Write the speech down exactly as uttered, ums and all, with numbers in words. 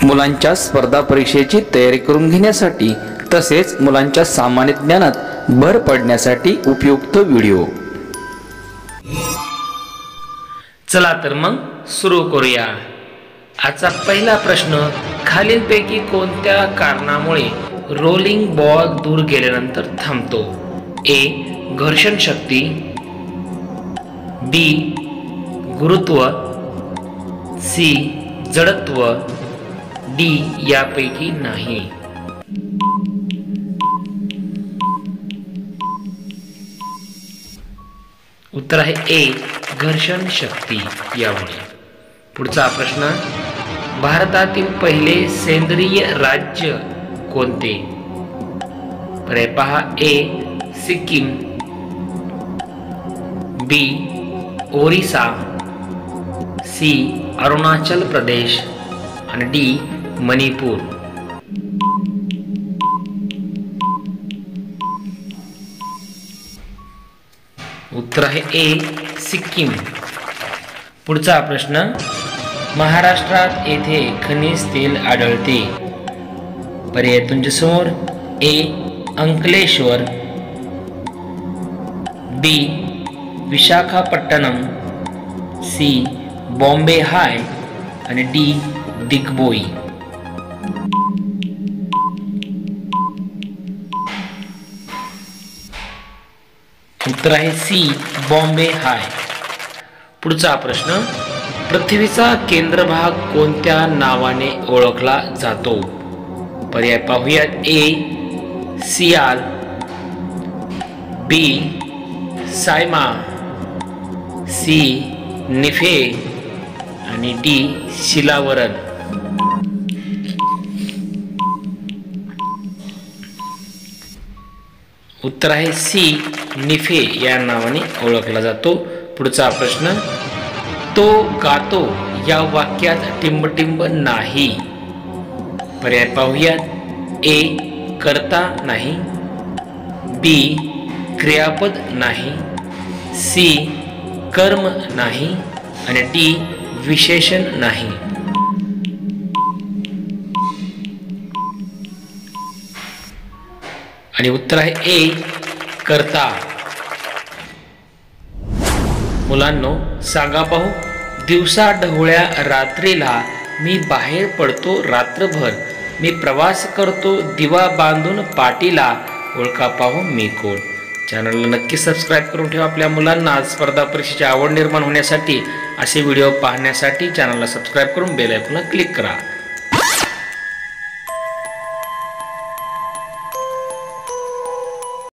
मुलांच्या स्पर्धा परीक्षेची तयारी करून घेण्यासाठी तसेच मुलांच्या सामान्य ज्ञानात भर पडण्यासाठी उपयुक्त व्हिडिओ। चला तर मग सुरू करूया। आजचा पहिला प्रश्न, खालीलपैकी कोणत्या कारणामुळे रोलिंग बॉल दूर गेल्यानंतर थांबतो? ए. घर्षण शक्ती, बी. गुरुत्व, सी. जडत्व, डी. यापैकी नाही। उत्तर आहे ए. घर्षण शक्ती यामुळे। पुढचा प्रश्न, भारतातील पहिले सेंद्रिय राज्य कोणते? पर्याय पहा, A. Sikkim, B. Orissa, C. Arunachal Pradesh आणि डी. मणिपूर। उत्तर आहे ए. सिक्कीम। पुढचा प्रश्न, महाराष्ट्रात येथे खनिज तेल आढळते? पर्याय तुमच्यासमोर, A. Ankleshwar, B. Visakhapatnam, C. Bombay high आणि डी. दिग्बोई। उत्तर आहे सी. बॉम्बे हाय। पुढचा प्रश्न, पृथ्वीचा केंद्रभाग कोणत्या नावाने ओळखला जातो? पर्याय पाहूयात, ए. सियाल, बी. सायमा, सी. निफे आणि डी. शिलावरण। उत्तर आहे सी. निफे या नावाने ओळखला जातो। पुढचा प्रश्न, तो गातो या वाक्यात टिंबटिंब नाही। पर्याय पाहूयात, ए. कर्ता नाही, बी. क्रियापद नाही, सी. कर्म नाही आणि डी. विशेषण नाही। आणि उत्तर आहे ए. कर्ता। मुलांनो, सांगा पाहू, दिवसा ढवळ्या रात्रीला मी बाहेर पडतो रात्रभर, मी प्रवास करतो दिवा बांधून पाटीला, ओळखा पाहू मी कोण? चॅनलला नक्की सबस्क्राईब करून ठेवा। आपल्या मुलांना स्पर्धा परीक्षेची आवड निर्माण होण्यासाठी असे व्हिडिओ पाहण्यासाठी चॅनलला सबस्क्राईब करून बेल आयकॉनला क्लिक करा।